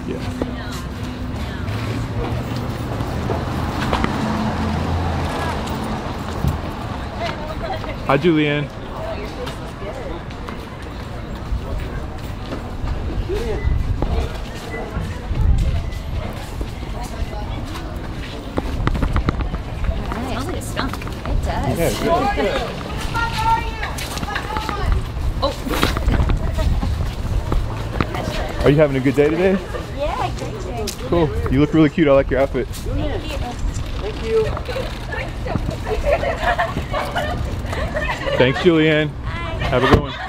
Yeah. Hi, Julianne. Smells like a skunk. It does. Yeah, good. Oh. Are you having a good day today? Yeah, great day. Cool. You look really cute. I like your outfit. Thank you. Thanks, Julianne. Have a good one.